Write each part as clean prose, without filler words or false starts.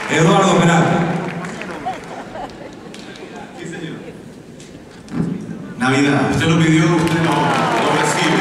Eduardo Peralta. Sí, señor. Navidad, usted lo pidió, usted lo recibe.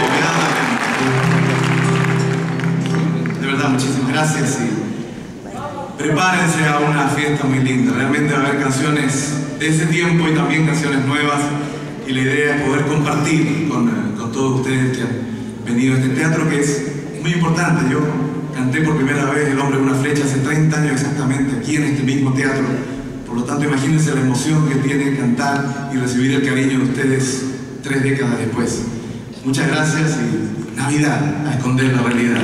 De verdad, muchísimas gracias y prepárense a una fiesta muy linda. Realmente va a haber canciones de ese tiempo y también canciones nuevas, y la idea es poder compartir con todos ustedes que han venido a este teatro, que es muy importante. Yo canté por primera vez El hombre con una flecha hace 30 años exactamente, aquí en este mismo teatro. Por lo tanto, imagínense la emoción que tiene cantar y recibir el cariño de ustedes 3 décadas después. Muchas gracias y Navidad, a esconder la realidad.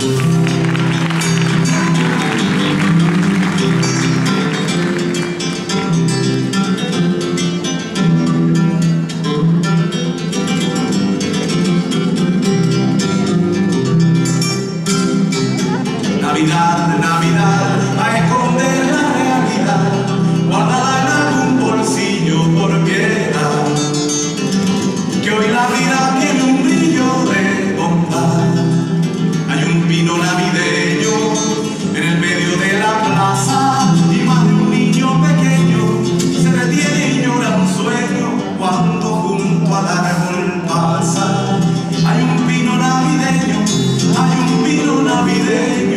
Navidad, Navidad, a esconder la realidad, guárdala en algún bolsillo por piedad, que hoy la vida tiene un brillo de bondad. Hay un pino navideño en el medio de la plaza, y más de un niño pequeño se detiene y llora un sueño cuando junto al árbol pasa. Hay un pino navideño, hay un pino navideño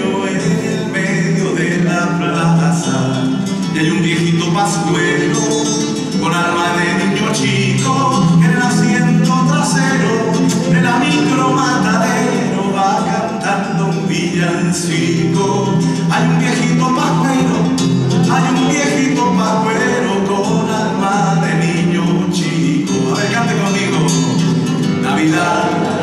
y hay un viejito pascuero con alma de niño chico que en el asiento trasero de la micro matadero va cantando un villancico. Hay un viejito pascuero, hay un viejito pascuero con alma de niño chico. A ver, cante conmigo. Navidad,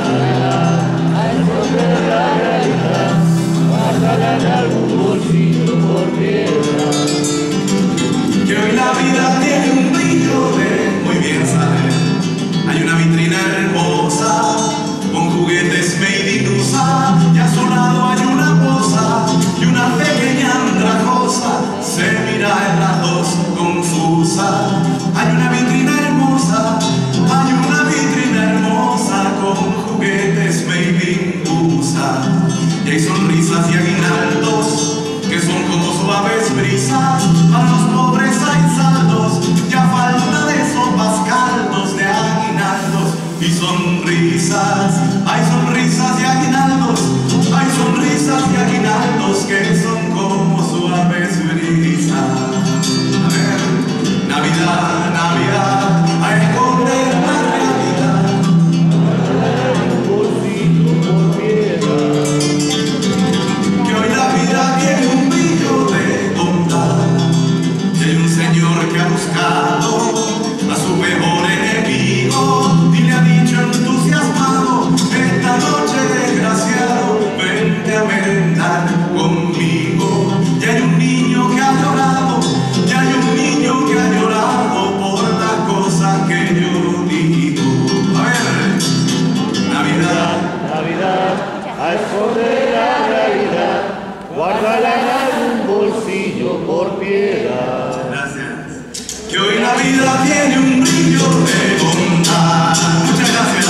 guárdala en algún bolsillo por piedad, que hoy la vida tiene un brillo de... Muy bien, ¿sabe? Hay una vitrina hermosa con juguetes made in USA, y a su lado hay una poza y una pequeña andrajosa, se mira en las dos confusa. Hay una vitrina hermosa, hay una vitrina hermosa con juguetes made in USA, y hay sonrisas y aguinaldos que son como suaves brisas. Para los pobres hay saldos, ya falta de sopas, caldos, de aguinaldos y sonrisas. Hay sonrisas y aguinaldos, hay sonrisas y aguinaldos que son como suaves brisas. A ver, Navidad, Navidad, a esconder la realidad, un bolsillo por piedad, que hoy la vida tiene un brillo de bondad. Y hay un señor que ha buscado a su peor enemigo y le ha dicho entusiasmado: esta noche, desgraciado, vente a merendar conmigo. Y hay un niño que ha llorado, y hay un niño que ha llorado por las cosas que yo digo. A ver, Navidad, Navidad, a esconder la realidad, guárdala en algún bolsillo por piedad. Gracias. Que hoy la vida tiene un brillo de bondad. Muchas gracias.